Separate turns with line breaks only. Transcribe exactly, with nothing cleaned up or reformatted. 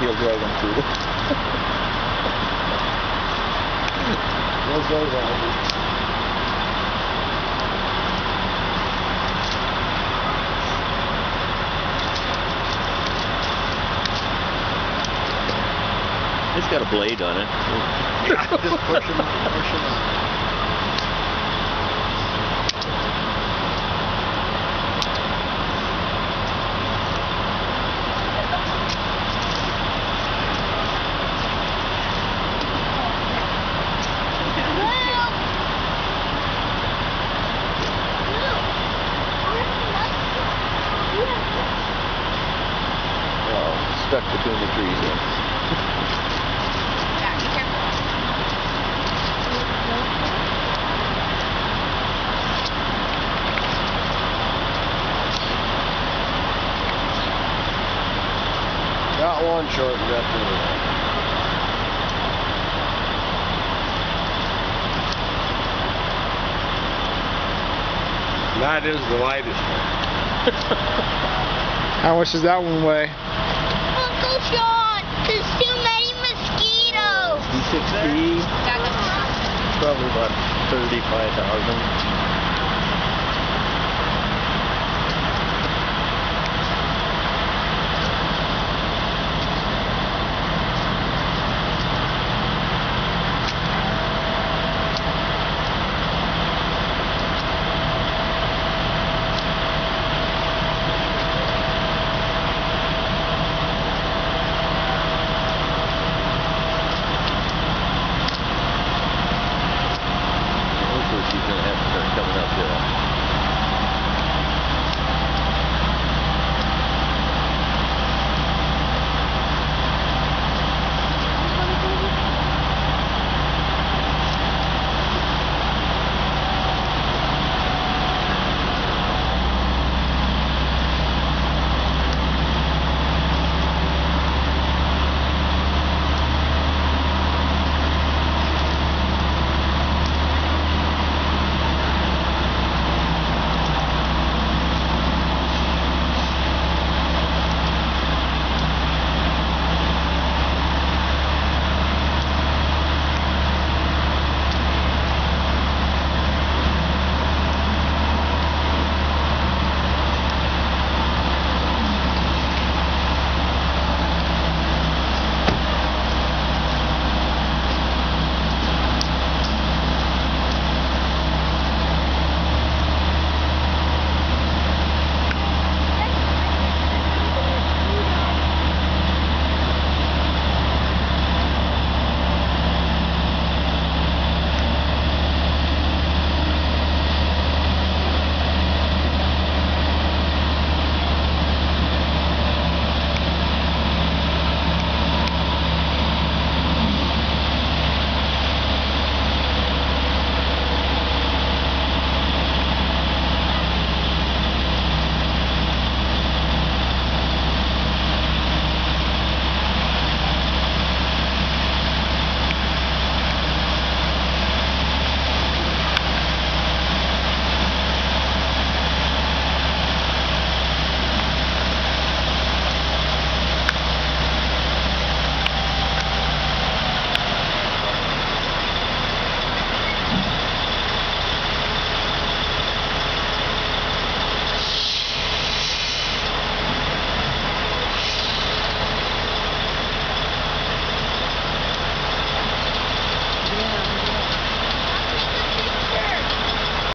he'll drag him through.
What's those on?
It's got a blade on it.
Yeah, just push him, push him on.
Well, stuck between the trees there.
Yeah, be careful.
Got one short and got the other one. That is the lightest one.
How much does that one weigh?
Uncle Sean, there's too many mosquitoes.
D sixty,
Got them.
probably about thirty-five thousand.